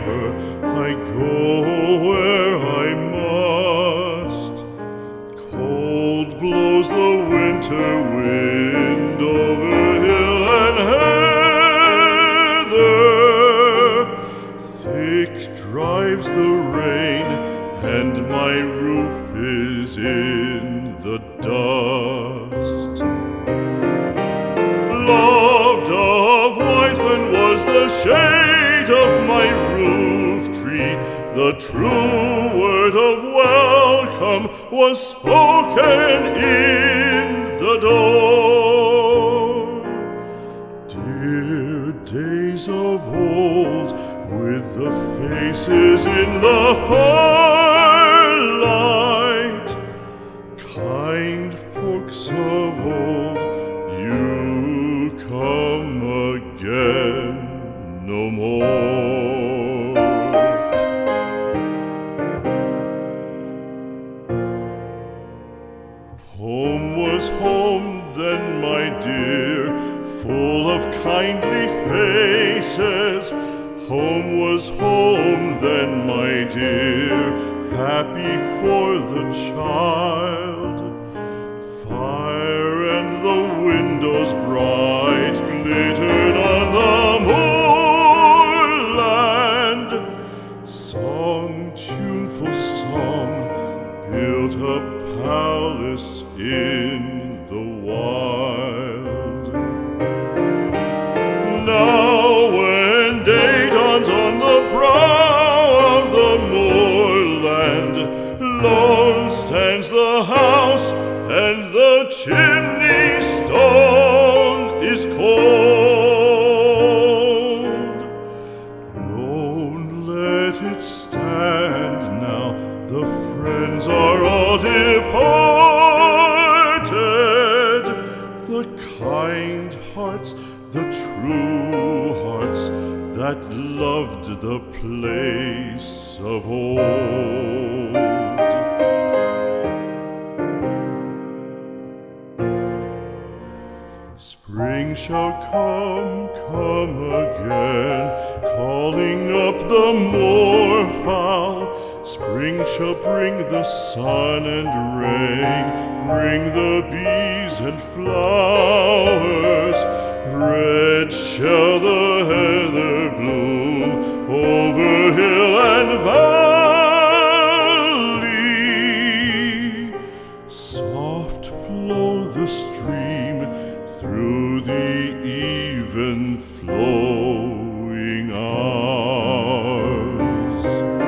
river, I go where I must. Cold blows the winter wind over hill and heather. Thick drives the rain, and my roof is in the dust. Loved of wise men was the shade of my roof tree. The true word of welcome was spoken in the door. Dear days of old, with the faces in the firelight, kind folks of old, you come again no more. Home was home then, my dear, full of kindly faces. Home was home then, my dear, happy for the child. Fire and the windows bright glittered on the moorland. Song, tuneful song, built a palace in the wild. Now when day dawns on the brow of the moorland, lone stands the house, and the chimney stone is cold. Lone, let it stand now, the friends are all departed. The kind hearts, the true hearts, that loved the place of old. Spring shall come, come again, calling up the moorfowl. Spring shall bring the sun and rain, bring the bees and flowers. Red shall the heather bloom over hill and valley. Soft flow the stream through the even flowing hours.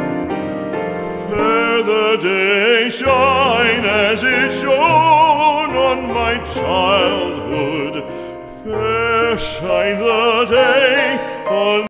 Fair the day shine as it shone on my childhood. Fair shine the day on